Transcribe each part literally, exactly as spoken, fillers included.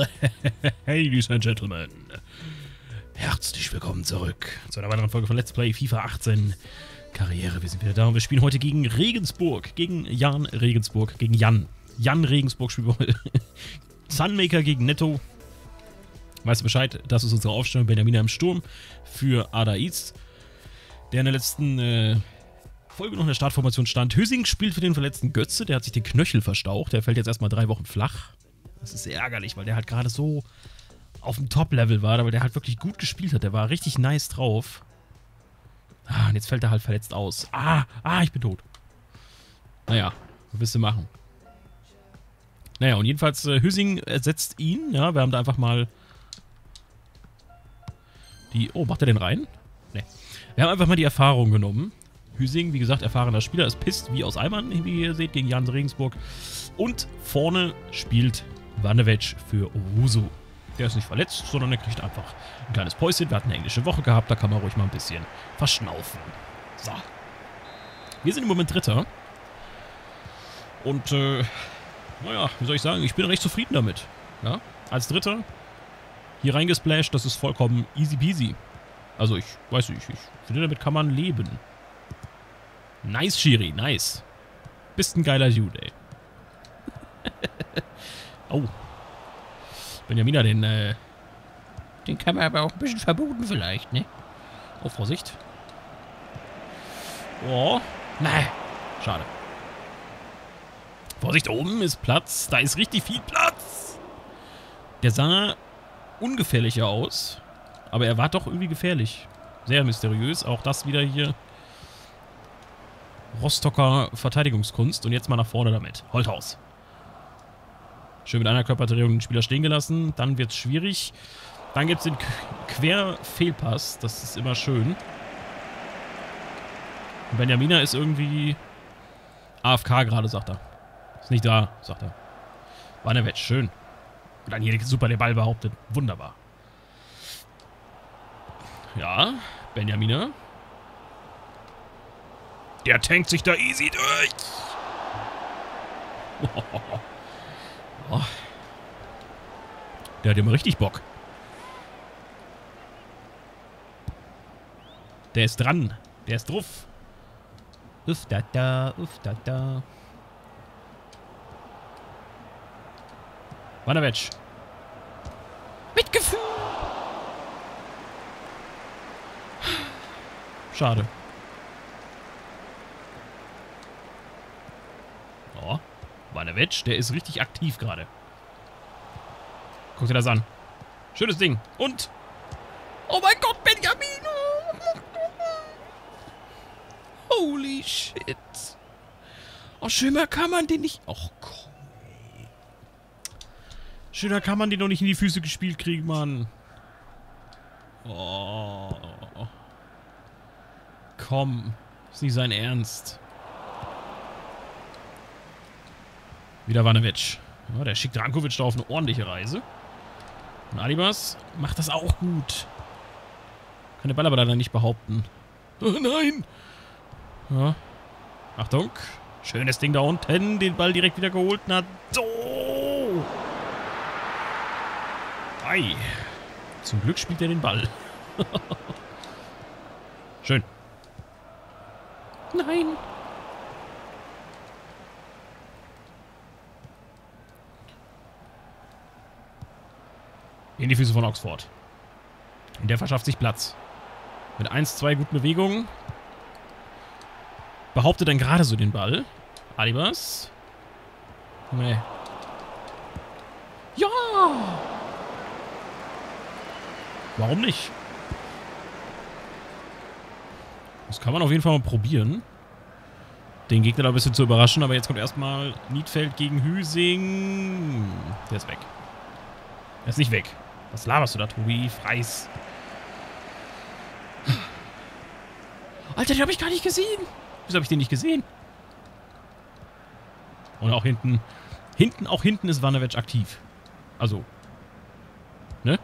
well, ladies and gentlemen. Herzlich willkommen zurück zu einer weiteren Folge von Let's Play FIFA achtzehn Karriere. Wir sind wieder da und wir spielen heute gegen Regensburg. Gegen Jan Regensburg. Gegen Jan. Jan Regensburg spielen wir heute. Sunmaker gegen Netto. Weißt du Bescheid? Das ist unsere Aufstellung. Benjamina im Sturm für Ada East, der in der letzten äh, Folge noch in der Startformation stand. Hüsing spielt für den verletzten Götze. Der hat sich den Knöchel verstaucht. Der fällt jetzt erstmal drei Wochen flach. Das ist sehr ärgerlich, weil der halt gerade so auf dem Top-Level war, aber der halt wirklich gut gespielt hat. Der war richtig nice drauf. Ah, und jetzt fällt er halt verletzt aus. Ah, ah, ich bin tot. Naja, was willst du machen? Naja, und jedenfalls, äh, Hüsing ersetzt ihn. Ja, wir haben da einfach mal die... Oh, macht er den rein? Ne. Wir haben einfach mal die Erfahrung genommen. Hüsing, wie gesagt, erfahrener Spieler, ist pisst wie aus Eimern, wie ihr seht, gegen Jan Regensburg. Und vorne spielt Vanevec für Owusu. Der ist nicht verletzt, sondern er kriegt einfach ein kleines Päuschen. Wir hatten eine englische Woche gehabt, da kann man ruhig mal ein bisschen verschnaufen. So. Wir sind im Moment Dritter. Und, äh, naja, wie soll ich sagen, ich bin recht zufrieden damit. Ja, als Dritter hier reingesplasht, das ist vollkommen easy peasy. Also, ich weiß nicht, ich finde, damit kann man leben. Nice, Schiri, nice. Bist ein geiler Dude, ey. Oh. Benjamina, den, äh... den kann man aber auch ein bisschen verboten vielleicht, ne? Oh, Vorsicht. Oh. Nein. Schade. Vorsicht, oben ist Platz. Da ist richtig viel Platz. Der sah ungefährlicher aus. Aber er war doch irgendwie gefährlich. Sehr mysteriös. Auch das wieder hier. Rostocker Verteidigungskunst. Und jetzt mal nach vorne damit. Holthaus. Schön mit einer Körperdrehung den Spieler stehen gelassen. Dann wird es schwierig. Dann gibt es den Querfehlpass. Das ist immer schön. Und Benjamina ist irgendwie A F K gerade, sagt er. Ist nicht da, sagt er. Vanevec, schön. Und dann hier super den Ball behauptet. Wunderbar. Ja, Benjamina. Der tankt sich da easy durch. Oh. Der hat immer richtig Bock. Der ist dran. Der ist drauf. Uff da da, uff da da. Vanevec. Mit Gefühl. Schade. Oh. Vanevec, der ist richtig aktiv gerade. Guck dir das an. Schönes Ding. Und... Oh mein Gott, Benjamino! Holy shit. Oh, schöner kann man den nicht... Och, komm. Schöner kann man den noch nicht in die Füße gespielt kriegen, Mann. Oh. Komm. Ist nicht sein Ernst. Wieder Vanevec. Ja, der schickt Rankovic da auf eine ordentliche Reise. Und Alibas macht das auch gut. Kann der Ball aber leider nicht behaupten. Oh nein! Ja. Achtung. Schönes Ding da unten. Den Ball direkt wieder geholt. Na so! Ei. Zum Glück spielt er den Ball. Schön. Nein! In die Füße von Oxford. Und der verschafft sich Platz. Mit eins, zwei guten Bewegungen. Behauptet dann gerade so den Ball. Alibas. Nee. Ja! Warum nicht? Das kann man auf jeden Fall mal probieren. Den Gegner da ein bisschen zu überraschen. Aber jetzt kommt erstmal Niedfeld gegen Hüsing. Der ist weg. Er ist nicht weg. Was laberst du da, Tobi? Freis. Alter, den habe ich gar nicht gesehen. Wieso habe ich den nicht gesehen? Und auch hinten. Hinten, auch hinten ist Vanevec aktiv. Also. Ne?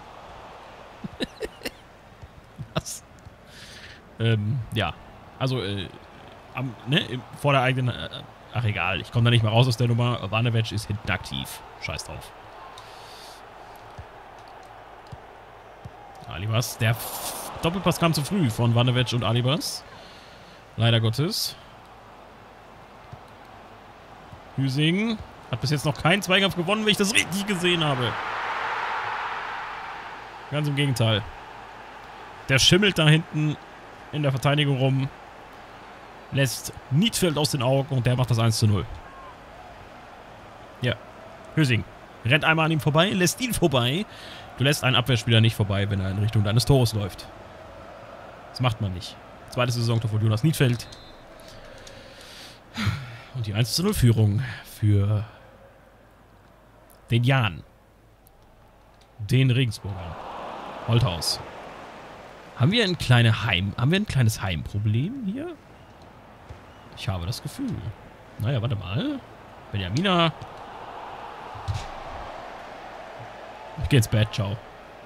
Was? ähm, ja. Also, äh, am, ne, vor der eigenen... Äh, ach, egal. Ich komme da nicht mehr raus aus der Nummer. Vanevec ist hinten aktiv. Scheiß drauf. Alibas. Der Doppelpass kam zu früh von Vanewetsch und Alibas. Leider Gottes. Hüsing hat bis jetzt noch keinen Zweikampf gewonnen, wenn ich das richtig gesehen habe. Ganz im Gegenteil. Der schimmelt da hinten in der Verteidigung rum. Lässt Niedfeld aus den Augen und der macht das eins zu null. Ja. Hüsing rennt einmal an ihm vorbei, lässt ihn vorbei. Du lässt einen Abwehrspieler nicht vorbei, wenn er in Richtung deines Tores läuft. Das macht man nicht. Zweites Saisontor von Jonas Niedfeld. Und die eins zu null Führung für den Jan. Den Regensburgern. Holthaus. Haben wir ein kleine Heim, haben wir ein kleines Heimproblem hier? Ich habe das Gefühl. Naja, warte mal. Benjamina. Ich gehe ins Bett, ciao.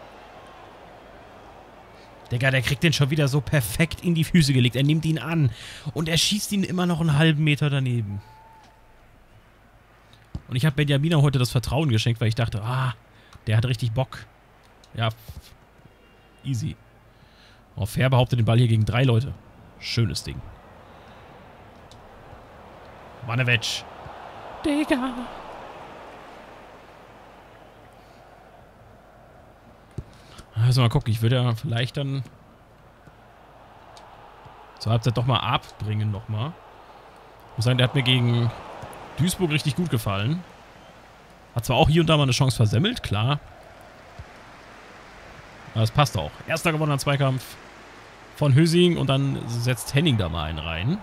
Digga, der kriegt den schon wieder so perfekt in die Füße gelegt. Er nimmt ihn an. Und er schießt ihn immer noch einen halben Meter daneben. Und ich habe Benjamina heute das Vertrauen geschenkt, weil ich dachte, ah, der hat richtig Bock. Ja, easy. Oh, Fair behauptet den Ball hier gegen drei Leute. Schönes Ding. Vanewetsch. Digga. Also mal gucken, ich würde ja vielleicht dann zur Halbzeit doch mal abbringen nochmal. Ich muss sagen, der hat mir gegen Duisburg richtig gut gefallen. Hat zwar auch hier und da mal eine Chance versemmelt, klar. Aber das passt auch. Erster gewonnener Zweikampf von Hüsing und dann setzt Henning da mal einen rein.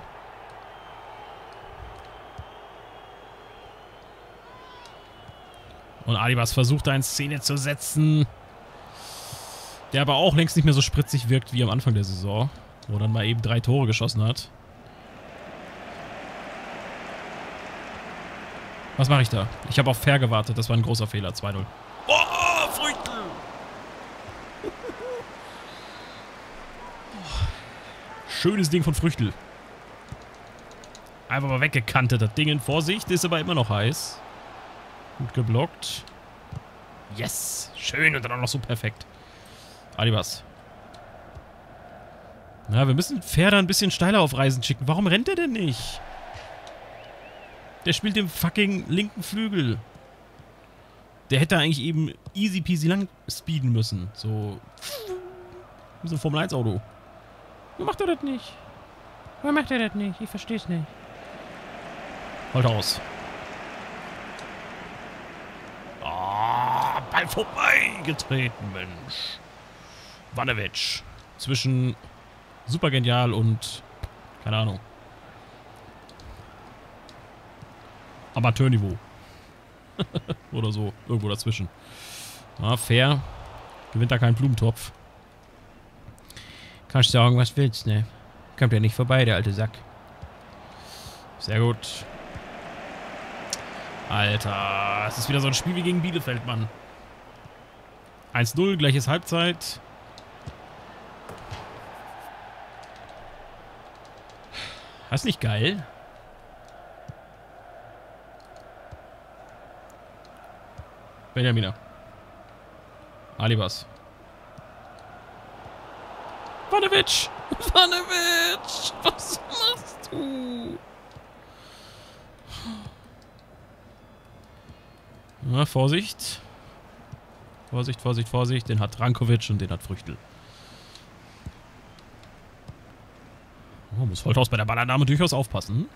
Und Alibas versucht da in Szene zu setzen. Der aber auch längst nicht mehr so spritzig wirkt wie am Anfang der Saison. Wo er dann mal eben drei Tore geschossen hat. Was mache ich da? Ich habe auf Fair gewartet. Das war ein großer Fehler. zwei null. Oh, Früchtel! Schönes Ding von Früchtel. Einfach mal weggekantet, das Ding in Vorsicht. Ist aber immer noch heiß. Gut geblockt. Yes! Schön und dann auch noch so perfekt. Alibas. Na, wir müssen Fair da ein bisschen steiler auf Reisen schicken. Warum rennt er denn nicht? Der spielt den fucking linken Flügel. Der hätte eigentlich eben easy peasy lang speeden müssen. So. Wie so ein Formel eins Auto. Warum macht er das nicht? Warum macht er das nicht? Ich versteh's nicht. Holt aus. Ah, Ball vorbeigetreten, Mensch. Vanewetsch. Zwischen super genial und keine Ahnung. Amateurniveau. Oder so. Irgendwo dazwischen. Ah, Fair. Gewinnt da keinen Blumentopf. Kannst sagen, was willst, ne? Kommt ja nicht vorbei, der alte Sack. Sehr gut. Alter, es ist wieder so ein Spiel wie gegen Bielefeld, Mann. eins null, gleiches Halbzeit. Das ist nicht geil. Benjamina. Alibas. Vanewetsch! Vanewetsch! Was machst du? Na, Vorsicht. Vorsicht, Vorsicht, Vorsicht. Den hat Rankovic und den hat Früchtel. Oh, muss Holthaus bei der Ballannahme durchaus aufpassen.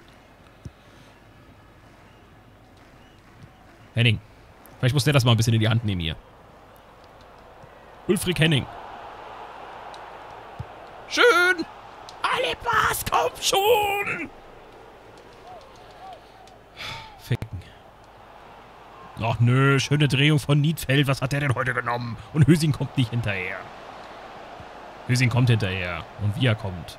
Henning. Vielleicht muss der das mal ein bisschen in die Hand nehmen hier. Ulfric Henning. Schön! Alibas, komm schon! Ficken. Ach nö, schöne Drehung von Niedfeld. Was hat der denn heute genommen? Und Hüsing kommt nicht hinterher. Hüsing kommt hinterher. Und wie er kommt.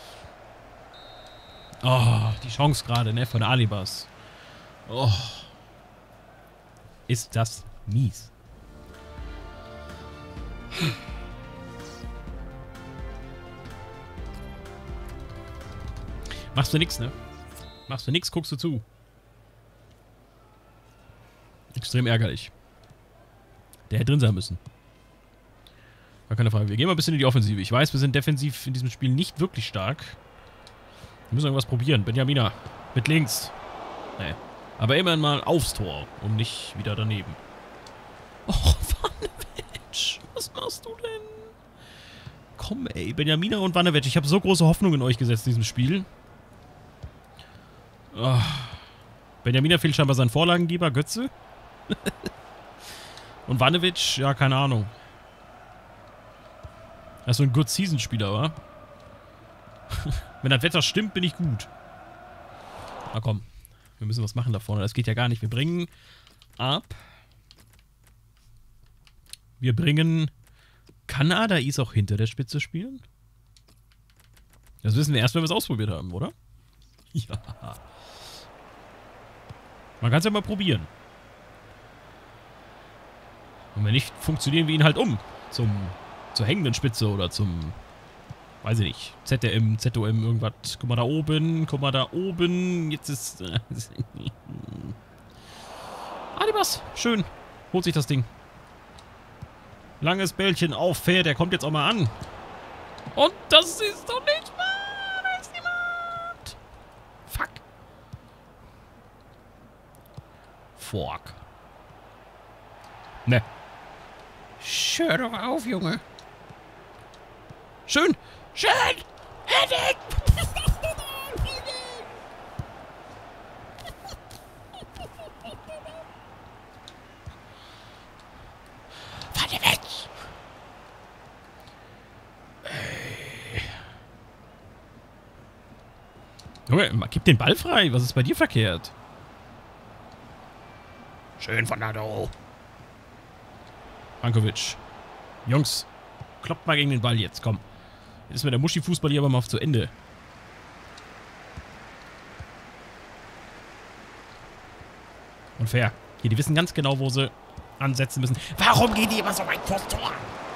Oh, die Chance gerade, ne, von Alibas. Oh. Ist das mies. Machst du nix, ne? Machst du nix, guckst du zu. Extrem ärgerlich. Der hätte drin sein müssen. Gar keine Frage. Wir gehen mal ein bisschen in die Offensive. Ich weiß, wir sind defensiv in diesem Spiel nicht wirklich stark. Wir müssen irgendwas probieren. Benjamina. Mit links. Nee. Aber immerhin mal aufs Tor. Und nicht wieder daneben. Och, Vannevic. Was machst du denn? Komm, ey. Benjamina und Vannevic. Ich habe so große Hoffnung in euch gesetzt in diesem Spiel. Oh. Benjamina fehlt scheinbar sein Vorlagengeber, Götze. Und Vannevic, ja, keine Ahnung. Er ist so ein Good-Season-Spieler, wa? Wenn das Wetter stimmt, bin ich gut. Na komm. Wir müssen was machen da vorne. Das geht ja gar nicht. Wir bringen ab. Wir bringen... Kann Adais auch hinter der Spitze spielen? Das wissen wir erst, wenn wir es ausprobiert haben, oder? Ja. Man kann es ja mal probieren. Und wenn nicht, funktionieren wir ihn halt um. Zum, zur hängenden Spitze oder zum, weiß ich nicht, Z D M, Z O M, irgendwas. Guck mal da oben, guck mal da oben. Jetzt ist... Äh, Adibas, schön. Holt sich das Ding. Langes Bällchen auf Fair, der kommt jetzt auch mal an. Und das ist doch nicht wahr. Da ist niemand. Fuck. Fork. Ne. Hör doch auf, Junge. Schön. Schön. Heading. Warte weg. Junge, gib den Ball frei. Was ist bei dir verkehrt? Schön von Nado. Rankovic. Jungs, kloppt mal gegen den Ball jetzt, komm. Jetzt ist mir der Muschi-Fußball hier aber mal auf zu Ende. Und fair. Hier, die wissen ganz genau, wo sie ansetzen müssen. Warum gehen die immer so weit vors Tor?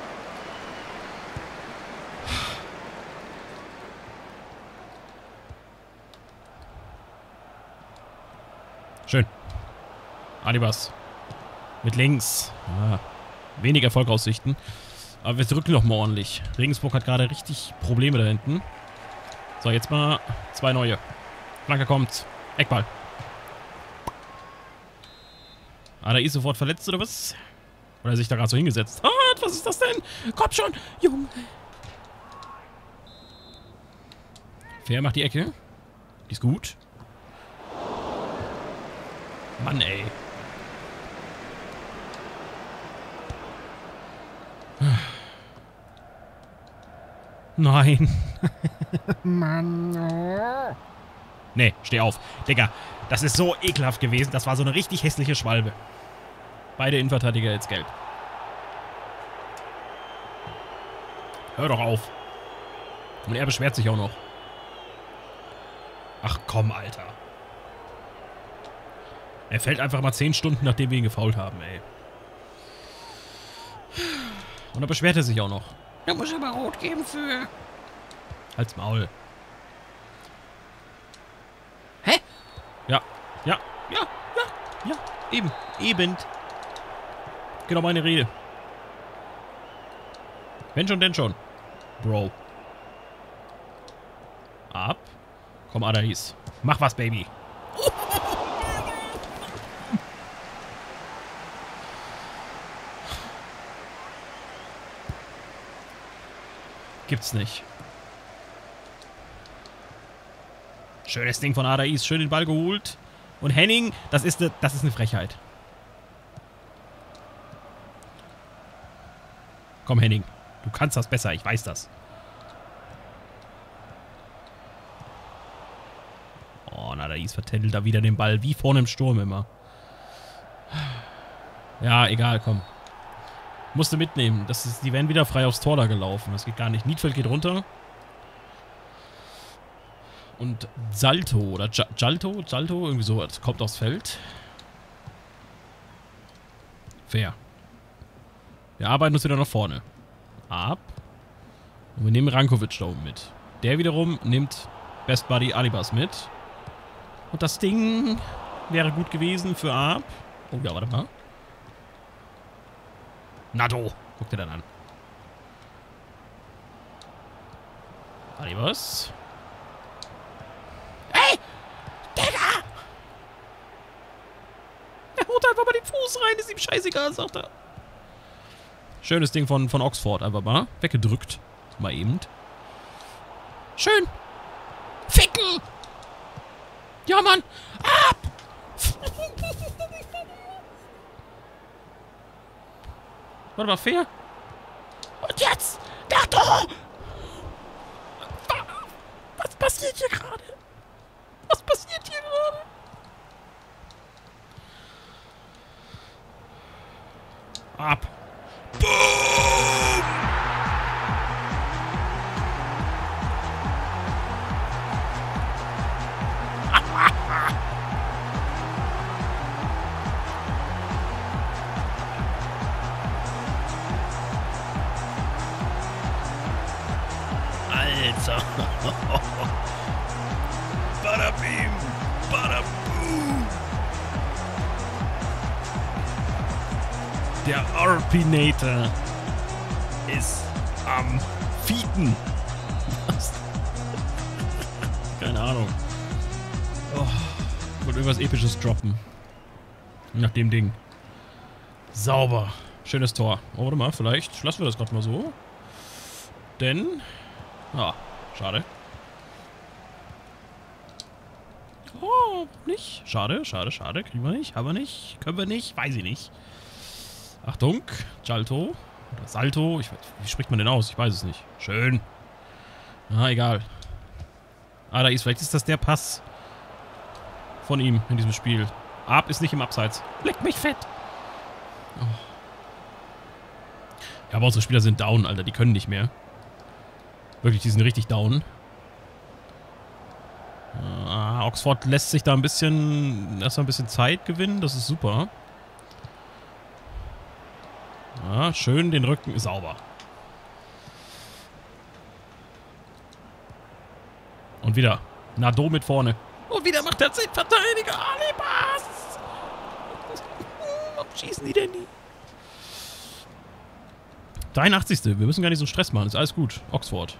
Schön. Adibas. Mit links. Ja. Wenig Erfolgsaussichten. Aber wir drücken noch mal ordentlich. Regensburg hat gerade richtig Probleme da hinten. So, jetzt mal zwei neue. Flanke kommt. Eckball. Adais sofort verletzt oder was? Oder er sich da gerade so hingesetzt. Ah, was ist das denn? Komm schon, Junge. Fair macht die Ecke. Die ist gut. Mann, ey. Nein. Mann. Oh. Nee, steh auf. Digga, das ist so ekelhaft gewesen. Das war so eine richtig hässliche Schwalbe. Beide Innenverteidiger jetzt gelb. Hör doch auf. Und er beschwert sich auch noch. Ach komm, Alter. Er fällt einfach mal zehn Stunden, nachdem wir ihn gefoult haben, ey. Und dann beschwert er sich auch noch. Da muss aber rot geben für... Halt's Maul. Hä? Ja, ja, ja, ja, ja, eben, eben. Genau meine Rede. Wenn schon, denn schon. Bro. Ab. Komm, Adais. Mach was, Baby. Gibt's nicht. Schönes Ding von Adais. Schön den Ball geholt. Und Henning, das ist, ne, das ist eine Frechheit. Komm, Henning. Du kannst das besser. Ich weiß das. Oh, Adais vertändelt da wieder den Ball. Wie vorne im Sturm immer. Ja, egal, komm. Musste mitnehmen. Das ist, die werden wieder frei aufs Tor da gelaufen. Das geht gar nicht. Niedfeld geht runter. Und Salto oder Jalto, Jalto, irgendwie sowas, kommt aufs Feld. Fair. Wir arbeiten uns wieder nach vorne. Ab. Und wir nehmen Rankovic da oben mit. Der wiederum nimmt Best Buddy Adibas mit. Und das Ding wäre gut gewesen für Ab. Oh ja, warte mal. Nado. Guck dir dann an. Alibas. Ey! Digga! Er haut einfach mal den Fuß rein, ist ihm scheißegal, sagt er. Schönes Ding von, von Oxford, einfach mal. Weggedrückt. Mal eben. Schön! Ficken! Ja, Mann! Ab! Warte mal, fair. Und jetzt! Der Tor! Was passiert hier gerade? Was passiert hier gerade? Ab! Boom! Alter. Badabim. Badaboom. Der Arpinator ist am Fieten. Was? Keine Ahnung. Oh, wollte irgendwas Episches droppen. Nach dem Ding. Sauber. Schönes Tor. Oh, warte mal, vielleicht lassen wir das gerade mal so. Denn... Ah, schade. Oh, nicht? Schade, schade, schade. Kriegen wir nicht, haben wir nicht, können wir nicht, weiß ich nicht. Achtung, Jalto. Oder Salto. Ich, wie spricht man denn aus? Ich weiß es nicht. Schön. Ah, egal. Ah, da ist, vielleicht ist das der Pass von ihm in diesem Spiel. Ab ist nicht im Abseits. Leck mich fett. Oh. Ja, aber unsere Spieler sind down, Alter. Die können nicht mehr. Wirklich, die sind richtig down. Ah, Oxford lässt sich da ein bisschen, erstmal ein bisschen Zeit gewinnen. Das ist super. Ja, schön den Rücken sauber. Und wieder. Nado mit vorne. Und wieder macht der Verteidiger Alibas. Warum schießen die denn nie? dreiundachtzigste Wir müssen gar nicht so einen Stress machen. Ist alles gut. Oxford.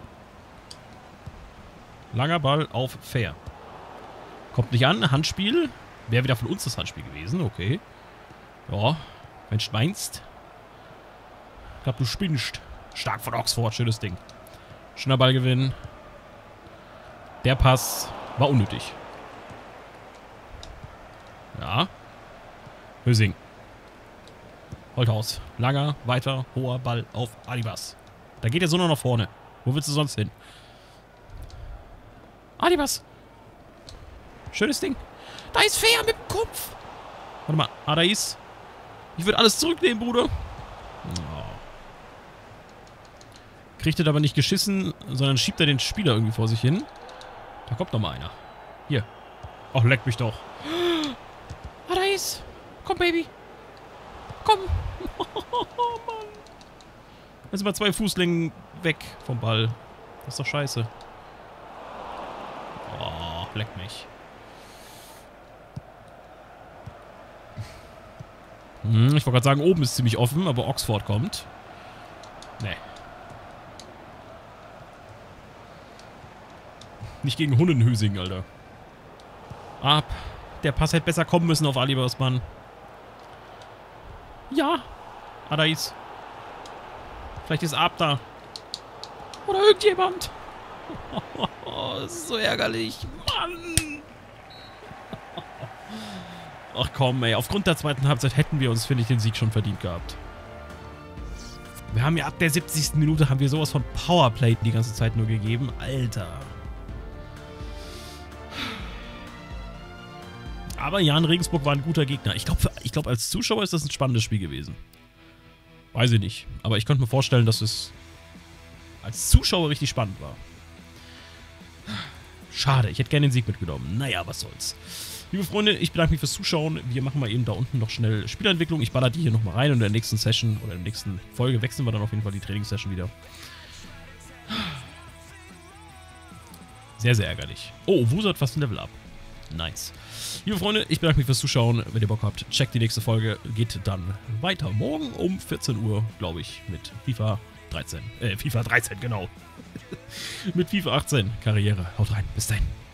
Langer Ball auf Fair. Kommt nicht an. Handspiel. Wäre wieder von uns das Handspiel gewesen. Okay. Ja. Wenn du meinst. Ich glaube, du spinnst. Stark von Oxford. Schönes Ding. Schöner Ballgewinn. Der Pass war unnötig. Ja. Hösing. Holthaus. Langer, weiter, hoher Ball auf Alibas. Da geht er so nur nach vorne. Wo willst du sonst hin? Alibas. Schönes Ding. Da ist Fair mit dem Kopf. Warte mal. Ah, da ist. Ich würde alles zurücknehmen, Bruder. Oh. Kriegt er aber nicht geschissen, sondern schiebt er den Spieler irgendwie vor sich hin. Da kommt noch mal einer. Hier. Ach, leck mich doch. Ah, da ist. Komm, Baby. Komm. Oh, Mann. Jetzt sind wir zwei Fußlängen weg vom Ball. Das ist doch scheiße. Oh, leck mich. Hm, ich wollte gerade sagen, oben ist ziemlich offen, aber Oxford kommt. Nee. Nicht gegen Hunnenhüsing, Alter. Ab. Der Pass hätte besser kommen müssen auf Alibas, Mann. Ja. Ah, da ist. Vielleicht ist Ab da. Oder irgendjemand. Oh, das ist so ärgerlich. Mann. Ach komm, ey. Aufgrund der zweiten Halbzeit hätten wir uns, finde ich, den Sieg schon verdient gehabt. Wir haben ja ab der siebzigsten Minute haben wir sowas von Powerplay die ganze Zeit nur gegeben. Alter. Aber Jan Regensburg war ein guter Gegner. Ich glaube, ich glaub, als Zuschauer ist das ein spannendes Spiel gewesen. Weiß ich nicht. Aber ich könnte mir vorstellen, dass es als Zuschauer richtig spannend war. Schade, ich hätte gerne den Sieg mitgenommen. Naja, was soll's. Liebe Freunde, ich bedanke mich fürs Zuschauen. Wir machen mal eben da unten noch schnell Spielentwicklung. Ich baller die hier nochmal rein und in der nächsten Session oder in der nächsten Folge wechseln wir dann auf jeden Fall die Trainingssession wieder. Sehr, sehr ärgerlich. Oh, Wusa hat fast ein Level up. Nice. Liebe Freunde, ich bedanke mich fürs Zuschauen. Wenn ihr Bock habt, checkt die nächste Folge. Geht dann weiter morgen um vierzehn Uhr, glaube ich, mit FIFA dreizehn. Äh, FIFA dreizehn, genau. mit FIFA achtzehn Karriere. Haut rein. Bis dahin.